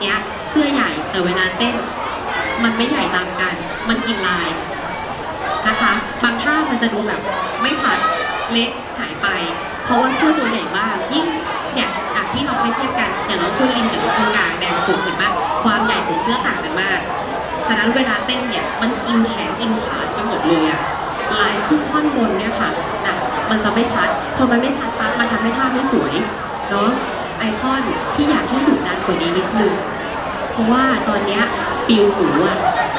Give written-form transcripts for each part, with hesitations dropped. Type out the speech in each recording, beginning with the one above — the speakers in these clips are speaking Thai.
เนี้ยเสื้อใหญ่แต่เวลาเต้นมันไม่ใหญ่ตามกันมันกินลายนะคะบางท่ามันจะดูแบบไม่ชัดเล็กหายไปเพราะว่าเสื้อตัวใหญ่มากยิ่งเนี่ยที่เราให้เทียบกันอย่างน้องคุณลินกับน้องคุณกลางแดงสุดเห็นปะความใหญ่ของเสื้อต่างกันมากฉะนั้นเวลาเต้นเนี่ยมันกินแขนกินขาไปหมดเลยอะลายขึ้นท่อนบนเนี่ยค่ะนะมันจะไม่ชัดพอมันไม่ชัดปั๊บมันทำให้ท่าไม่สวยเนาะไอคอนที่อยากให้ดุดันกว่านี้นิดนึงเพราะว่าตอนเนี้ยฟิลหนูอะ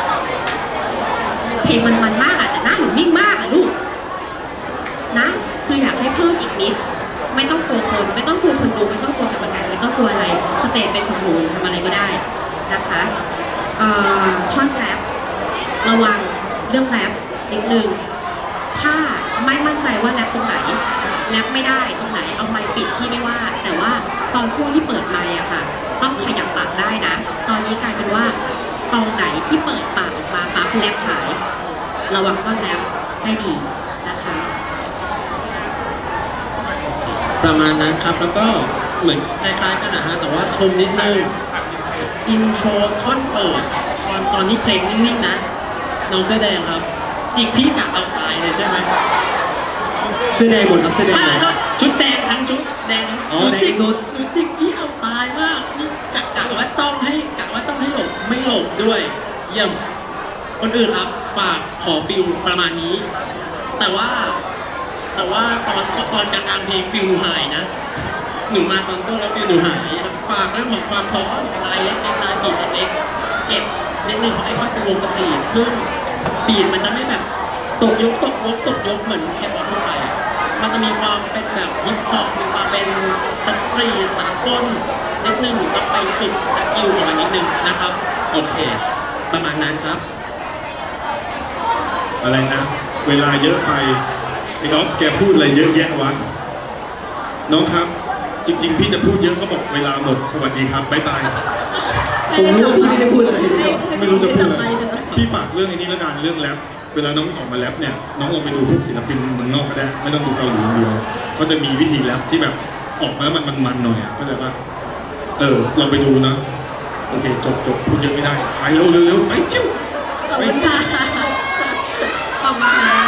เพลงมันมากอะแต่หน้าหนูนิ่งมากอะลูกนะคืออยากให้เพิ่มอีกนิดไม่ต้องกลัวคนไม่ต้องกลัวคนดูไม่ต้องกลัวกรรมการไม่ต้องกลัวอะไรสเตจเป็นของหนูทำอะไรก็ได้นะคะท่อนแรประวังเรื่องแรปนิดนึงถ้าไม่มั่นใจว่าแรปตรงไหนแรปไม่ได้ตรงไหนเอาไมค์ปิดที่ไม่ว่าแต่ว่าตอนช่วงที่เปิดไมค์อะค่ะต้องขยับปากได้นะตอนนี้กลายเป็นว่าตรงไหนที่เปิดปากออกมาปั๊บแรปหายระวังท่อนแรปให้ดีนะคะประมาณนั้นครับแล้วก็เหมือนคล้ายๆกันนะฮะแต่ว่าชมนิดนึงอินโทรท่อนเปิดตอนนี้เพลงนิ่งๆนะน้องเสื้อแดงครับจิกพี่กะเอาตายเลยใช่ไหมเสื้อแดงหมดครับเสื้อแดงชุดแดงทั้งชุดแดงอ๋อแดงชุดหนูจิกพี่เอาตายมากนี่กะว่าจ้องให้หลบไม่หลบด้วยเยี่ยมคนอื่นครับฝากขอฟิลประมาณนี้แต่ว่าตอนกลางเพลงฟิลหนูหายนะหนูมาตอนต้นแล้วฟิลหนูหายฝากเรื่องของความพร้อมลายเล็กลายบีดเล็กเก็บนิดนึงเพราะไอ้ข้อเป็นวงสตรีทขึ้นบีดมันจะไม่แบบตกยกเหมือนแคปออฟทั่วไปมันจะมีความเป็นแบบฮิปฮอปมีความเป็นสตรีทสากลนิดนึงต้องไปฝึกสกิลของมันนิดนึงนะครับโอเคประมาณนั้นครับอะไรนะเวลาเยอะไปไอ้น้องแกพูดอะไรเยอะแยะวะน้องครับจริงๆพี่จะพูดเยอะเขาบอกเวลาหมดสวัสดีครับบ๊ายบายผมรู้ว่าพี่ไม่ได้พูดอะไรไม่รู้จะพูดอะไรพี่ฝากเรื่องนี้แล้วกันเรื่องแรปเวลาน้องออกมาแรปเนี่ยน้องลองไปดูพวกศิลปินเมืองนอกก็ได้ไม่ต้องดูเกาหลีอย่างเดียวเขาจะมีวิธีแรปที่แบบออกมาแล้วมันหน่อยเข้าใจป่ะลองไปดูนะโอเคจบพูดเยอะไม่ได้ไปเร็วไปจิ้วขอบคุณค่ะขอบคุณค่ะ